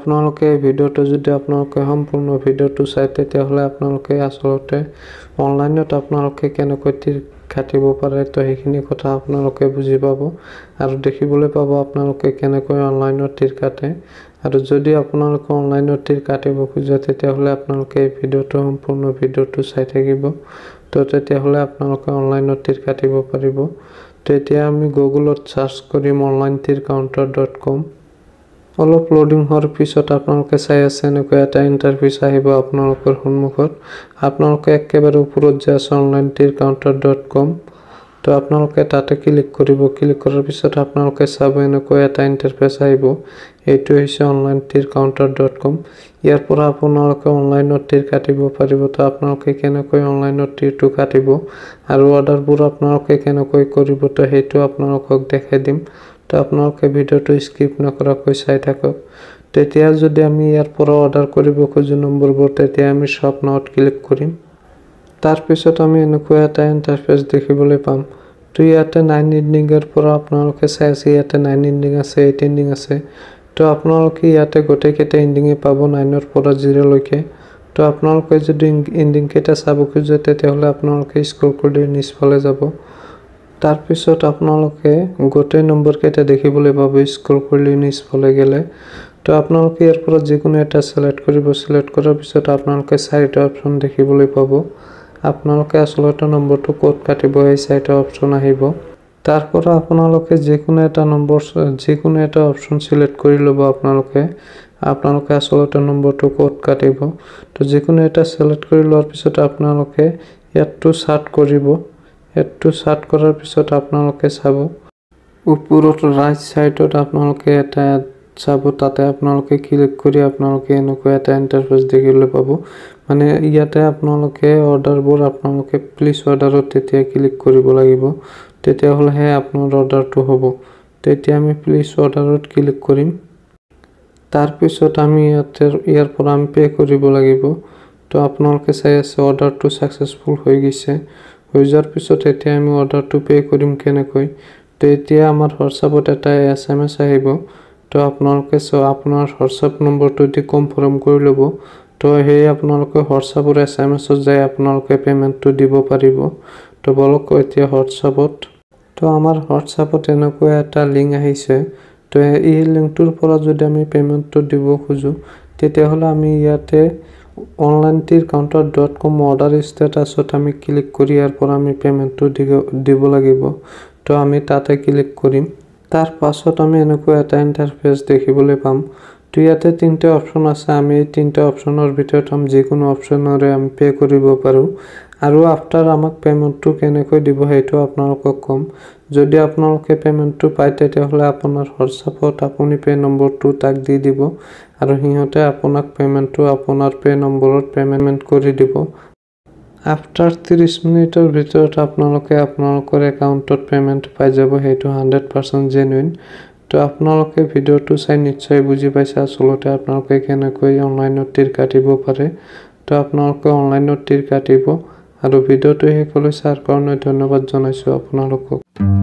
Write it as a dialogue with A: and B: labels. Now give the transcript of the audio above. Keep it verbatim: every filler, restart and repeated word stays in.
A: আপোনালোকে ভিডিওটো যদি আপোনালোকে সম্পূৰ্ণ ভিডিওটো চাই তেতিয়াহ'লে আপোনালোকে আসলতে অনলাইনত আপোনালোকে কেনেকৈ তীৰ কাটিব পাৰে তো সেইখিনি কথা আপোনালোকে বুজি পাব আৰু দেখিবলৈ পাব আপোনালোকে কেনেকৈ অনলাইনত তীৰ কাটে আৰু যদি আপোনালোকে অনলাইনত তীৰ কাটিব খোজে তেতিয়াহ'লে আপোনালোকে এই ভিডিওটো সম্পূৰ্ণ ভিডিওটো চাই থাকিব তো তেতিয়াহ'লে আপোনালোকে অনলাইনত তীৰ কাটিব পাৰিব। তো এতিয়া আমি গুগলত সাৰ্চ কৰিম অনলাইন তীৰ কাউণ্টাৰ ডট কম। অলপ লোডিং হোৱাৰ পিছত আপোনালোকে চাই আছে এনেকৈ এটা ইণ্টাৰফেচ আহিব আপোনালোকৰ সন্মুখত। আপোনালোকে একেবাৰে ওপৰত যে আছে অনলাইন তীৰ কাউণ্টাৰ ডট কম তো আপোনালোকে তাতে ক্লিক কৰিব। ক্লিক কৰাৰ পিছত আপোনালোকে চাব এনেকৈ এটা ইণ্টাৰফেচ আহিব। এইটো হৈছে অনলাইন তীৰ কাউণ্টাৰ ডট কম। ইয়াৰ পৰা আপোনালোকে অনলাইনত তীৰ কাটিব পাৰিব। তো আপোনালোকে কেনেকৈ অনলাইনত তীৰটো কাটিব আৰু অৰ্ডাৰবোৰ আপোনালোকে কেনেকৈ কৰিব তো সেইটো আপোনালোকক দেখাই দিম। তো আপোনালোকে ভিডিওটো স্কিপ নকৰাকৈ চাই থাকক। তেতিয়া যদি আমি ইয়াৰ পৰা অৰ্ডাৰ কৰিব খোজো নম্বৰবোৰ তেতিয়া আমি শ্বপ নাওত ক্লিক কৰিম। তাৰ পিছত আমি এনেকৈ এটা ইণ্টাৰফেচ দেখিবলৈ পাম। তো ইয়াতে নাইন ইণ্ডিঙৰ পৰা আপোনালোকে চাই আছে ইয়াতে নাইন ইণ্ডিং আছে, এইট ইণ্ডিং আছে। তো আপোনালোকে ইয়াতে গোটেইকেইটা ইণ্ডিঙে পাব নাইনৰ পৰা জিৰ'লৈকে। তো আপোনালোকে যদি ইণ্ডিং কেইটা চাব খোজে তেতিয়াহ'লে আপোনালোকে স্ক্ৰল কৰি নিচফালে যাব। তাৰ পিছত আপোনালোকে গোটেই নম্বৰ কেইটা দেখিবলৈ পাব স্ক্ৰল কৰি নিচফালে গ'লে। তো আপোনালোকে ইয়াৰ পৰা যিকোনো এটা সিলেক্ট কৰিব। সিলেক্ট কৰাৰ পিছত আপোনালোকে চাৰিটা অপশ্যন দেখিবলৈ পাব। আপোনালোকে আসলতে নম্বৰটো ক'ত কাটিব এই চাৰিটা অপশ্যন আহিব। তাৰ পৰা আপোনালোকে যিকোনো এটা নম্বৰ যিকোনো এটা অপশ্যন সিলেক্ট কৰি ল'ব। আপোনালোকে আপোনালোকে আসলতে নম্বৰটো ক'ত কাটিব তো যিকোনো এটা সিলেক্ট কৰি লোৱাৰ পিছত আপোনালোকে ইয়াতটো চাৰ্ট কৰিব। ইয়াতটো চাৰ্ট কৰাৰ পিছত আপোনালোকে চাব ওপৰত ৰাইট সাইডত আপোনালোকে এটা চাব তাতে আপোনালোকে ক্লিক কৰি আপোনালোকে এনেকৈ এটা ইণ্টাৰফেচ দেখিবলৈ পাব। মানে ইয়াতে আপোনালোকে অৰ্ডাৰবোৰ আপোনালোকে প্লিজ অৰ্ডাৰত তেতিয়া ক্লিক কৰিব লাগিব তেতিয়াহ'লেহে আপোনাৰ অৰ্ডাৰটো হ'ব। তেতিয়া আমি প্লিজ অৰ্ডাৰত ক্লিক কৰিম। তাৰ পিছত আমি ইয়াতে ইয়াৰ পৰা আমি পে কৰিব লাগিব। তো আপোনালোকে চাই আছে অৰ্ডাৰটো সাকসেসফুল হৈ গৈছে। হৈ যোৱাৰ পিছত এতিয়া আমি অৰ্ডাৰটো পে কৰিম কেনেকৈ তো এতিয়া আমাৰ হোৱাটছআপত এটা এছ এম এছ আহিব। তো আপোনালোকে আপোনাৰ হোৱাটছআপ নম্বৰটো দি কনফাৰ্ম কৰি ল'ব। তো সেই আপোনালোকে হোৱাটছআপৰ এছ এম এছত যাই আপোনালোকে পে'মেণ্টটো দিব পাৰিব। তো বলক এতিয়া হোৱাটছআপত তো আমাৰ হোৱাটছআপত এনেকৈ এটা লিংক আহিছে। তো এই লিংকটোৰ পৰা যদি আমি পে'মেণ্টটো দিব খোজোঁ তেতিয়াহ'লে আমি ইয়াতে অনলাইন তীৰ কাউণ্টাৰ ডট কম অৰ্ডাৰ ষ্টেটাছত আমি ক্লিক কৰি ইয়াৰ পৰা আমি পে'মেণ্টটো দিব লাগিব। তো আমি তাতে ক্লিক কৰিম। তাৰ পাছত আমি এনেকৈ এটা ইণ্টাৰফেচ দেখিবলৈ পাম। তো ইয়াতে তিনিটা অপশ্যন আছে। আমি এই তিনিটা অপশ্যনৰ ভিতৰত আমি যিকোনো অপশ্যনৰে আমি পে কৰিব পাৰোঁ আৰু আফটাৰ আমাক পে'মেণ্টটো কেনেকৈ দিব সেইটো আপোনালোকক ক'ম। যদি আপোনালোকে পে'মেণ্টটো পায় তেতিয়াহ'লে আপোনাৰ হোৱাটছআপত আপুনি পে' নম্বৰটো তাক দি দিব আৰু সিহঁতে আপোনাক পে'মেণ্টটো আপোনাৰ পে' নম্বৰত পে'মেণ্ট কৰি দিব। আফটাৰ ত্ৰিছ মিনিটৰ ভিতৰত আপোনালোকে আপোনালোকৰ একাউণ্টত পে'মেণ্ট পাই যাব। সেইটো হাণ্ড্ৰেড পাৰ্চেণ্ট জেনুইন। তো আপোনালোকে ভিডিওটো চাই নিশ্চয় বুজি পাইছে আচলতে আপোনালোকে কেনেকৈ অনলাইনত তীৰ কাটিব পাৰে। তো আপোনালোকে অনলাইনত তীৰ কাটিব আৰু ভিডিওটো শেষলৈ চোৱাৰ কাৰণে ধন্যবাদ জনাইছোঁ আপোনালোকক।